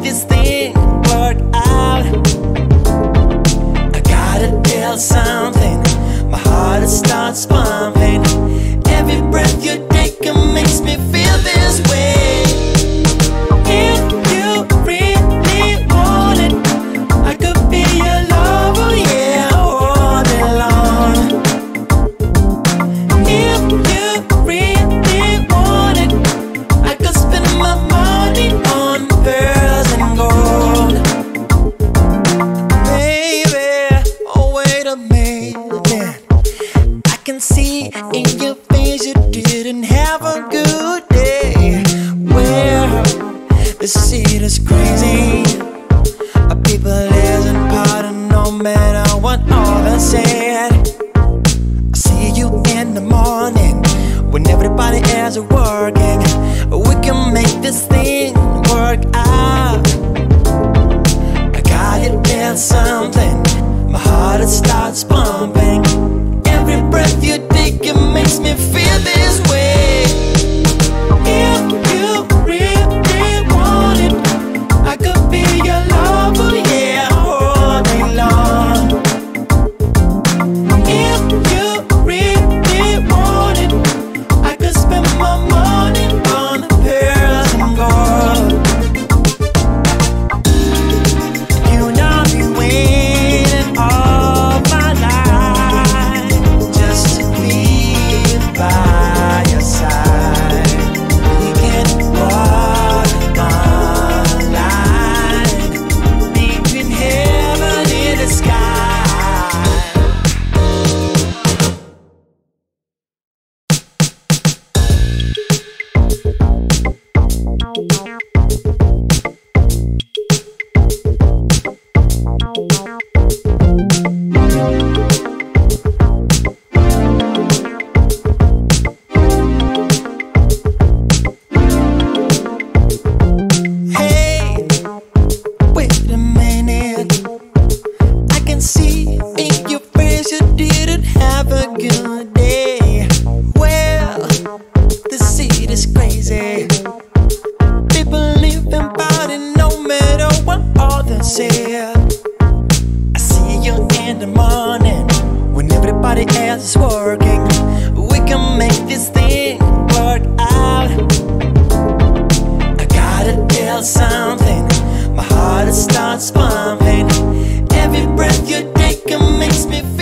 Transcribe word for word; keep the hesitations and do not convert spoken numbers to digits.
this thing work out. I gotta tell something, my heart it starts pumping. Every breath you take it makes me feel this way. If you really want it, I could be your lover, yeah, all day long. If you really want it, I could spend my money on pearls and gold. Baby, oh wait a minute, I can see in your face you didn't have a good day. Well, the city's crazy, people isn't pardon no matter what others said. I see you in the morning when everybody else is working. We can make this thing work out. I gotta tell something, my heart it starts pumping. Every breath you take it makes me feel this way. If you really want it, I could be your lover, yeah, all day long. If you really want it, I could spend my money on pearls and gold. You know I've been waiting all my life just to be by your side. We can walk on line between heaven and the sky. Hey, wait a minute, I can see in your face you didn't have a good day. Well, the city's crazy, people living about it no matter what others say. I see you in the morning when everybody else is working. We can make this thing work out. I gotta tell something, my heart it starts pumping. Every breath you take it makes me feel